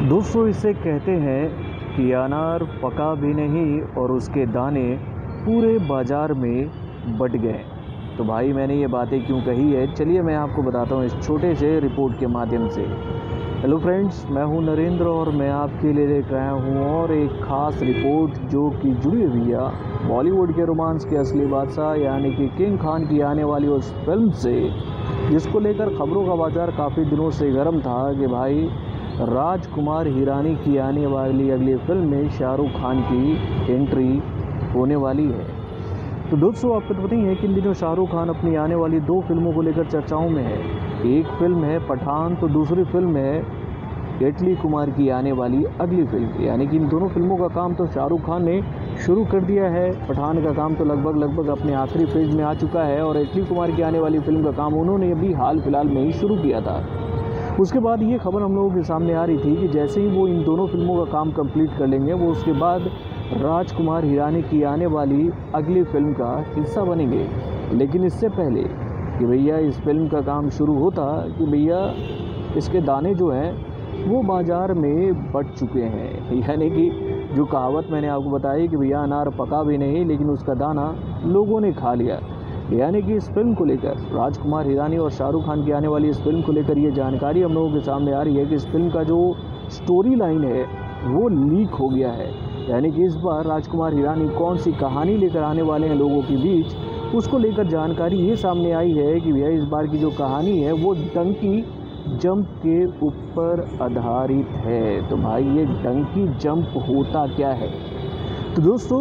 दोस्तों इसे कहते हैं कि अनार पका भी नहीं और उसके दाने पूरे बाज़ार में बट गए। तो भाई मैंने ये बातें क्यों कही है, चलिए मैं आपको बताता हूँ इस छोटे से रिपोर्ट के माध्यम से। हेलो फ्रेंड्स, मैं हूँ नरेंद्र और मैं आपके लिए लेकर आया हूँ और एक ख़ास रिपोर्ट जो कि जुड़ी हुई है बॉलीवुड के रोमांस के असली बादशाह यानी कि किंग खान की आने वाली उस फिल्म से, जिसको लेकर खबरों का बाज़ार काफ़ी दिनों से गर्म था कि भाई राजकुमार हिरानी की आने वाली अगली फिल्म में शाहरुख खान की एंट्री होने वाली है। तो दोस्तों आपको तो पता ही है कि इन दिनों शाहरुख खान अपनी आने वाली 2 फिल्मों को लेकर चर्चाओं में है। एक फिल्म है पठान तो दूसरी फिल्म है केटली कुमार की आने वाली अगली फिल्म। यानी कि इन दोनों फिल्मों का काम तो शाहरुख खान ने शुरू कर दिया है। पठान का काम तो लगभग अपने आखिरी फेज में आ चुका है और केटली कुमार की आने वाली फिल्म का काम उन्होंने अभी हाल फिलहाल में ही शुरू किया था। उसके बाद ये खबर हम लोगों के सामने आ रही थी कि जैसे ही वो इन दोनों फिल्मों का काम कंप्लीट कर लेंगे वो उसके बाद राजकुमार हिरानी की आने वाली अगली फिल्म का हिस्सा बनेंगे। लेकिन इससे पहले कि भैया इस फिल्म का काम शुरू होता कि भैया इसके दाने जो हैं वो बाज़ार में बट चुके हैं। यानी कि जो कहावत मैंने आपको बताई कि भैया अनार पका भी नहीं लेकिन उसका दाना लोगों ने खा लिया। यानी कि इस फिल्म को लेकर राजकुमार हिरानी और शाहरुख खान की आने वाली इस फिल्म को लेकर ये जानकारी हम लोगों के सामने आ रही है कि इस फिल्म का जो स्टोरी लाइन है वो लीक हो गया है। यानी कि इस बार राजकुमार हिरानी कौन सी कहानी लेकर आने वाले हैं लोगों के बीच, उसको लेकर जानकारी ये सामने आई है कि भैया इस बार की जो कहानी है वो डंकी जंप के ऊपर आधारित है। तो भाई ये डंकी जंप होता क्या है? तो दोस्तों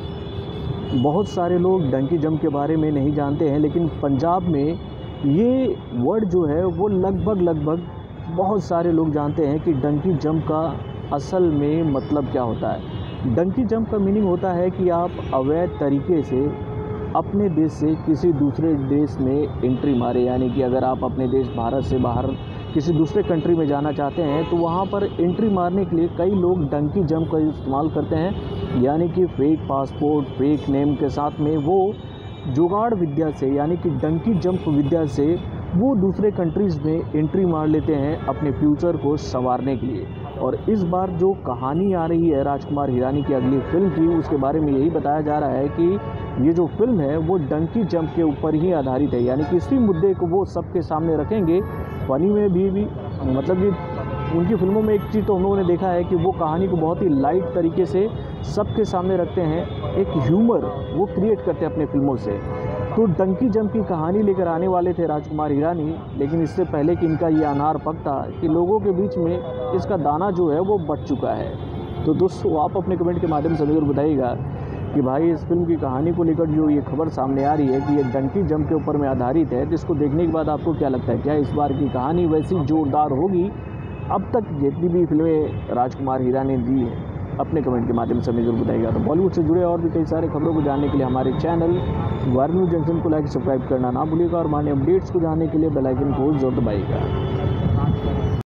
बहुत सारे लोग डंकी जंप के बारे में नहीं जानते हैं, लेकिन पंजाब में ये वर्ड जो है वो लगभग बहुत सारे लोग जानते हैं कि डंकी जंप का असल में मतलब क्या होता है। डंकी जंप का मीनिंग होता है कि आप अवैध तरीके से अपने देश से किसी दूसरे देश में एंट्री मारे। यानी कि अगर आप अपने देश भारत से बाहर किसी दूसरे कंट्री में जाना चाहते हैं तो वहाँ पर एंट्री मारने के लिए कई लोग डंकी जंप का इस्तेमाल करते हैं। यानी कि फेक पासपोर्ट, फेक नेम के साथ में वो जुगाड़ विद्या से यानी कि डंकी जंप विद्या से वो दूसरे कंट्रीज़ में एंट्री मार लेते हैं अपने फ्यूचर को संवारने के लिए। और इस बार जो कहानी आ रही है राजकुमार हिरानी की अगली फिल्म की, उसके बारे में यही बताया जा रहा है कि ये जो फिल्म है वो डंकी जंप के ऊपर ही आधारित है। यानी कि इसी मुद्दे को वो सबके सामने रखेंगे। फनी में भी मतलब कि उनकी फिल्मों में एक चीज़ तो हम लोगों ने देखा है कि वो कहानी को बहुत ही लाइट तरीके से सबके सामने रखते हैं, एक ह्यूमर वो क्रिएट करते हैं अपने फिल्मों से। तो डंकी जंप की कहानी लेकर आने वाले थे राजकुमार हिरानी, लेकिन इससे पहले कि इनका ये अनार पकता कि लोगों के बीच में इसका दाना जो है वो बट चुका है। तो दोस्तों आप अपने कमेंट के माध्यम से ज़रूर बताइएगा कि भाई इस फिल्म की कहानी को लेकर जो ये खबर सामने आ रही है कि ये डंकी जंप के ऊपर में आधारित है, जिसको देखने के बाद आपको क्या लगता है, क्या इस बार की कहानी वैसी जोरदार होगी अब तक जितनी भी फिल्में राजकुमार हिरानी ने दी है? अपने कमेंट के माध्यम से हमें जरूर बताइएगा। तो बॉलीवुड से जुड़े और भी कई सारे खबरों को जानने के लिए हमारे चैनल वायर न्यूज़ जंक्शन को लाइक सब्सक्राइब करना ना भूलिएगा और हमारे अपडेट्स को जानने के लिए बेल आइकन को जरूर दबाइएगा।